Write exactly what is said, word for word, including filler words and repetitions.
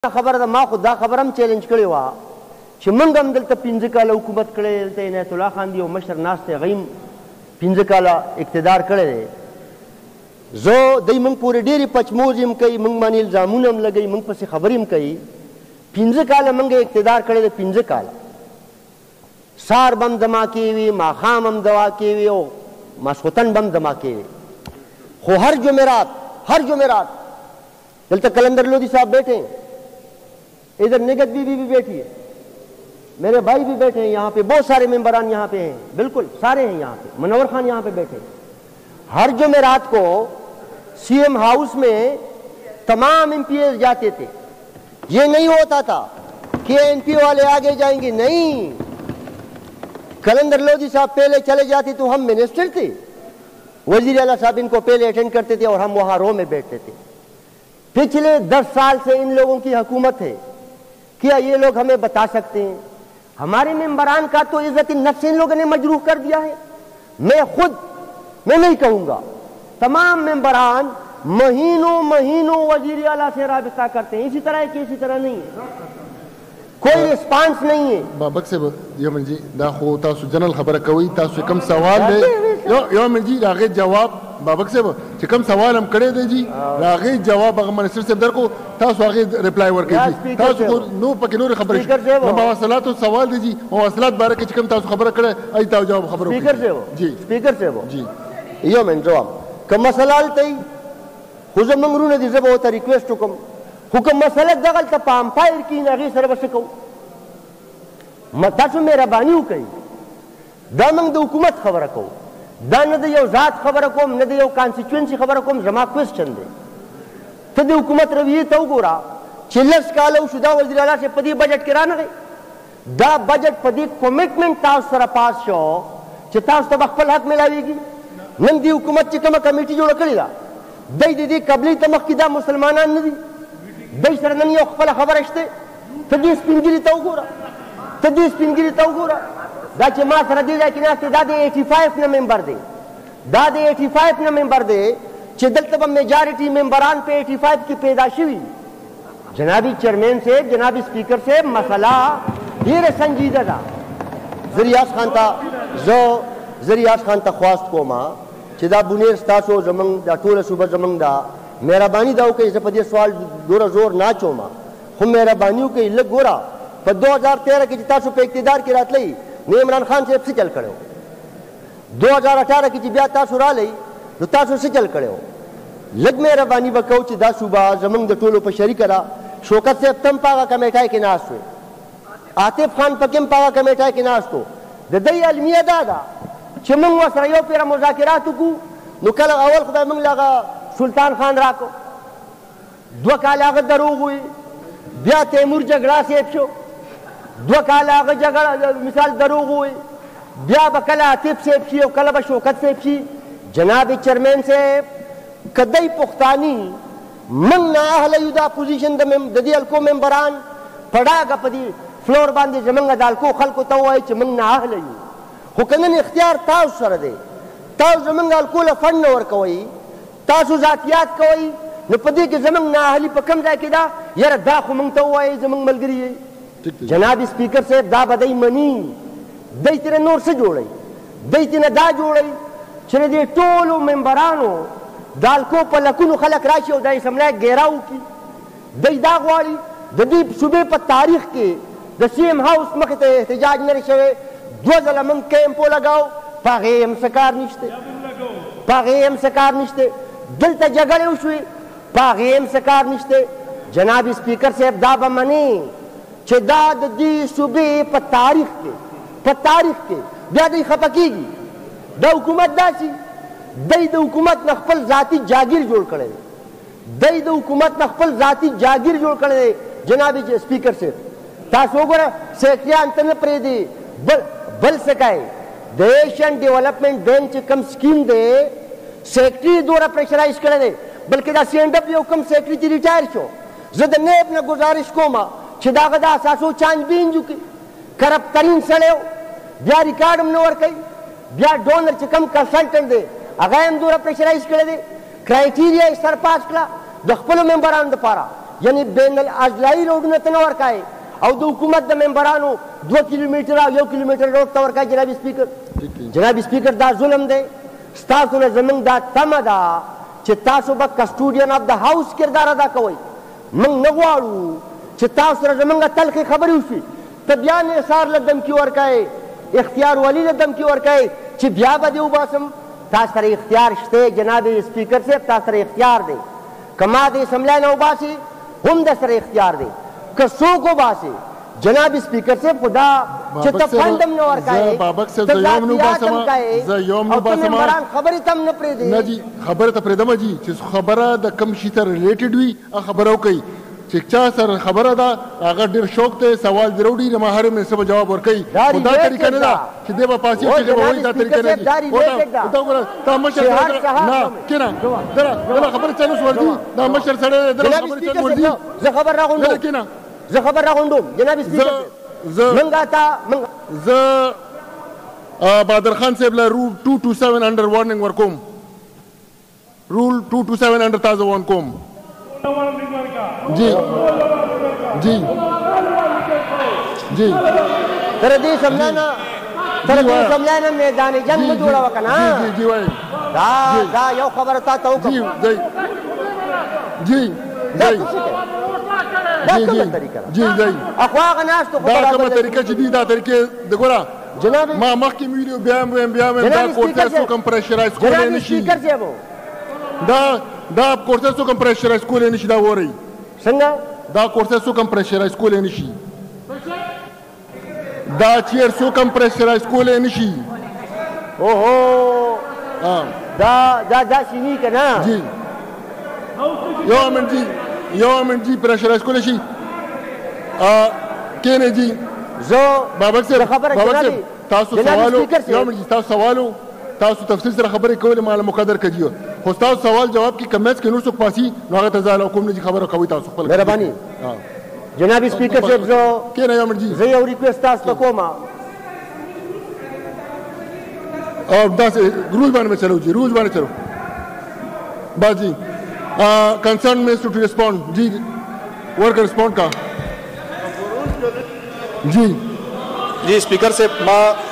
خبره ده ما خو دا خبره هم چیلنج کړې وه چې موږ هم دلته پنځه کاله حکومت کړی دلته عنایت الله خان دی یو مشر ناست دی هغه هم پنځه کاله اقتدار کړی دی زه دوی موږ پورې ډېرې پچموزې هم کوي موږ باندې الزامونه هم لګوي موږ پسې خبرې هم کوي پنځه کاله موږ اقتدار کړی دی پنځه کاله سار به هم دماکې وي ماښام هم دماکې وي او ماسخوتن به هم دماکې وي خو هر جمعرات हर जुमेरात दलता कलंदर लोधी साहब बैठे हैं, इधर निगत बीबी भी बैठी है, मेरे भाई भी बैठे हैं यहाँ पे, बहुत सारे मेंबरान यहाँ पे हैं, बिल्कुल सारे हैं यहाँ पे, मनोवर खान यहाँ पे बैठे हैं. हर जुमेरात को सीएम हाउस में तमाम एमपीएस जाते थे. ये नहीं होता था कि एमपी वाले आगे जाएंगे, नहीं. कलंदर लोधी साहब पहले चले जाते तो हम मिनिस्टर थे, वजीर आला साहब इनको पहले अटेंड करते थे और हम वहां रो में बैठते थे. पिछले दस साल से इन लोगों की हुकूमत है, क्या ये लोग हमें बता सकते हैं? हमारे मेंबरान का तो इज्जत नफ्स इन लोगों ने मजरूह कर दिया है. मैं खुद मैं नहीं कहूंगा, तमाम मेंबरान महीनों महीनों वजीर आला से राबिता करते हैं. इसी तरह की इसी तरह नहीं है, कोई रिस्पांस नहीं है. बाबक से यमन जी दाखो तासु जनरल खबर कोई तासु कम सवाल है यो यमन जी रागे जवाब बाबक से कि कम सवाल हम करे दे जी रागे जवाब अगर मिनिस्टर से दर को तासु आगे रिप्लाई वर के जी तासु को नो पके नो खबर है मवासलात तो सवाल दे जी मवासलात बारे के कम तासु खबर करे आई ताव जवाब खबर स्पीकर से वो जी स्पीकर से वो जी यमन जवाब कम मसलाल तई हुजम मंगरू ने दिसे बहुत रिक्वेस्ट हुकम हुकम मसले दगल त पाम्पायर की नगी सरबस को मतासु मेहरबानी वकई दा मंग द हुकूमत खबर को दा न द यौ जात खबर को न द यौ कॉन्स्टिट्यूएंसी खबर को जमा क्वेश्चन दे त द हुकूमत रवैये तो गोरा चिल्लस कालो शुदा वजीर आला से पदी बजट करा न गई दा बजट पदी कमिटमेंट तास सर पास शो च तास त खपल हक मिलावेगी नन दी हुकूमत च कम कमेटी जोड़ करी दा दई दी कबली तमक की दा मुसलमानान न दी दई सर नन यौ खपल खबर ashte त दी स्पिनगिरी तो गोरा तदी स्पिनगिरी तो गोरा दा चे मा सर दी जाए कि ना दा दे पचासी न मेंबर दे दा दे पचासी न मेंबर दे चे दलतब मेजॉरिटी मेंबरान पे पचासी की पैदाशी हुई. जनाबी चेयरमैन से जनाबी स्पीकर से मसला ढेर संजीदा था. जरियास खान था जो जरियास खान था ख्वास्त को मां चे दा बुनेर स्तासो जमंग दा टोल सुबह जमंग दा मेहरबानी दाओ के जपदे सवाल दोरा जोर ना चोमा हम मेहरबानियों के लग गोरा पर दो हजार तेरह की तासु पे इक्तदार की रात लई ने इमरान खान से से चल खड़े हो. दो हजार अठारह की जिब्या तासु रा लई तो तासु से चल खड़े हो. लग मेहरबानी बकौ ची दा सुबह जमंग द टोलो पर शरीक करा शौकत से तम पागा कमेटाए के नास हुए आतिफ खान पकिम पागा कमेटाए के नास तो द दई अलमिया दादा चमंग वसरयो पेरा मुजाकिरात को नु कल अवल खुदा मंग लगा सुल्तान खान राको दो काल आग दरोग हुई ब्या तैमूर झगड़ा से छो दो काल आग झगड़ा मिसाल दरोग हुई ब्या बकला आतिफ से पी और कल बशौकत से पी. जनाब चेयरमैन से कदई पुख्तानी मंग ना अहल युदा पोजीशन द में ददी अलको मेंबरान पड़ा गपदी फ्लोर बांधे जमंग दाल को खल को तो आई मंग ना अहल यू हुकनन इख्तियार ताव सर दे ताव जमंग अलको ल फंड और कोई तासु जातियात कोई न पदी के जमंग ना अहली पकम जाए किदा यार दा खु मंग तो आई जमंग मलगरी है. जनाब स्पीकर से दा बदई मनी दई तेरे नूर से जोड़ई दई तेने दा जोड़ई चले दे टोलो मेंबरानो दाल को पलकुन खलक राशि और दाई समला घेराव की दई दा गवाड़ी ददी सुबह पर तारीख के द सीएम हाउस मखते एहतजाज न रशवे दो जला मंग कैंपो लगाओ पागे हम सरकार निश्ते पागे हम सरकार निश्ते दिल त जगड़े उशुई पागे हम सरकार निश्ते. जनाब स्पीकर से दा बमनी चे दाद दी सुबह पर तारीख के पर तारीख के ज्यादा खपकीगी द हुकूमत दासी दई द हुकूमत नखपल जाती जागीर जोड़ करे दई द हुकूमत नखपल जाती जागीर जोड़ करे. जनाब स्पीकर से तासो गोरा सेक्रेटरी तन प्रे दे बल बल सकाए द एशियन डेवलपमेंट बैंक कम स्कीम दे सेक्रेटरी द्वारा प्रेशराइज करे दे बल्कि दा सेंडअप यो कम सेक्रेटरी रिटायर छो जद ने अपना गुजारिश को मा छिदागदा सासो चांद बीन जुकी करप तरीन सड़े ब्या रिकॉर्ड में नवर कई ब्या डोनर च कम कंसल्टेंट दे अगायम द्वारा प्रेशराइज करे दे क्राइटेरिया सर पास कला द खपलो मेंबरान द पारा یعنی بین الاضلاعي روډونه ته نه ورکوئ او د حکومت د ممبرانو دوه کیلومیټره او یو کیلومیټر روډ ته ورکوئ جناب سپیکر جناب سپیکر دا ظلم دی ستاسو نه زموږ دا تمه ده چې تاسو به کسټوډین آف د هاوس کردار ادا کوئ موږ نه غواړو چې تاسو سره زموږ تلخې خبرې وشي ته بیا نثار له دمکي ورکوې اختیار ولي له دمکي ورکوې چې بیا به دې وباسم تاسو سره اختیار شته جناب سپیکر صاحب تاسو سره اختیار دی که ما د اسمبلی نه وباسي هم در سره اختیار دی که څوک وباسي جناب سپیکر صاحب خدا چې ته فنډ هم نه ورکوې ته ذاتیات هم کوې او ته ممبران خبرې ته هم نه پرېږدې نه جي خبره ته پرېږدم جي چې خبره د کوم شي سره ریلیټډ وي هغه خبره وکړئ چې چا سره خبره ده هغه ډېر شوق دی سوال دې راوړي ما هر منصب جواب ورکوي خو دا طریقه نه ده چې دی به پاسي چې به وایي دا طریقه نه دي ورته وګوره تا مشر نه کینه دره خبره چالو شو ورځي دا مشر سره دره خبره چالو ورځي زه خبر راغونډم کینه زه خبر راغونډم جناب سپیکر زه منګه تا زه بادر خان صاحب له رول two twenty-seven انډر وارنینګ ورکوم رول two twenty-seven انډر تاسو وان کوم جی جی جی تر دې سملانا تر دې سملانا میدان جنگ مو جوړا وکنه جی جی وای دا دا یو خبره تا ته وکړه جی جی جی دا کومه طریقه جی جی اخوا غناس ته دا کومه طریقه چې دی دا طریقه د ګورا جناب ما مخکې ویډیو بیا بیا بیا دا کورټس کو کمپریشرایز کول نه شي سپیکر صاحب دا دا کورټس کو کمپریشرایز کول نه شي دا وری څنګه دا کورټس کو کمپریشرایز کول نه شي دا چیر سو کمپریشرایز کول نه شي اوهو ها دا دا دا شنی کنه جی یو من جی یو من جی پریشرایز کول شي ا کینه جی زه بابک صاحب خبره جناب تاسو سوالو یو من جی تاسو سوالو تاسو تفصیل سره خبرې کولې مال مقدر کړیو خو تاسو سوال جواب کې کمیس کې نور څوک پاسي نو هغه ته ځاله کوم نه خبره کوي تاسو خپل مهرباني جناب سپیکر صاحب زه کینه یو من جی زه یو ریکوست تاسو ته کوم او دا رول باندې چلو جی رول باندې چلو باجی کنسرن میں ٹو ریسپونڈ جی ورک ریسپونڈ کا جی جی اسپیکر سے ما